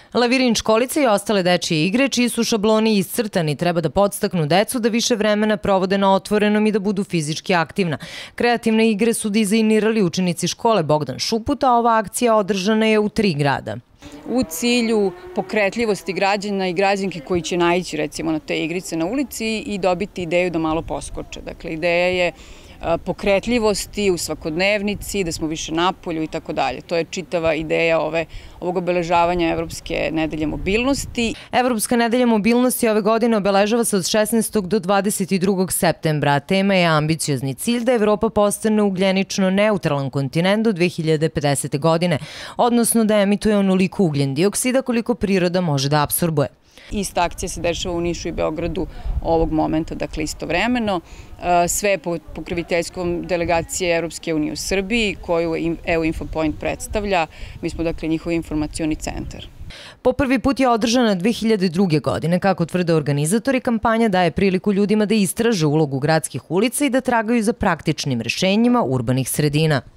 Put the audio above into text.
Lavirin školice i ostale dečije igre, čiji su šabloni iscrtani, treba da podstaknu decu da više vremena provode na otvorenom i da budu fizički aktivna. Kreativne igre su dizajnirali učenici škole Bogdan Šuput, a ova akcija održana je u 3 grada. U cilju pokretljivosti građana i građanki koji će naići recimo na te igrice na ulici i dobiti ideju da malo poskoče. Dakle, ideja je pokretljivosti u svakodnevnici, da smo više napolju i tako dalje. To je čitava ideja ovog obeležavanja Evropske nedelje mobilnosti. Evropska nedelja mobilnosti ove godine obeležava se od 16. do 22. septembra. Tema je ambiciozni cilj da Evropa postane ugljenično neutralan kontinent do 2050. godine, odnosno da emituje onoliko ugljen dioksida koliko priroda može da apsorbuje. Ista akcija se dešava u Nišu i Beogradu ovog momenta, dakle istovremeno. Sve je pod pokroviteljstvom delegacije Evropske unije u Srbiji, koju EU Infopoint predstavlja. Mi smo dakle njihov informacioni centar. Po prvi put je održana 2002. godine. Kako tvrde organizatori, kampanja daje priliku ljudima da istraže ulogu gradskih ulica i da tragaju za praktičnim rešenjima urbanih sredina.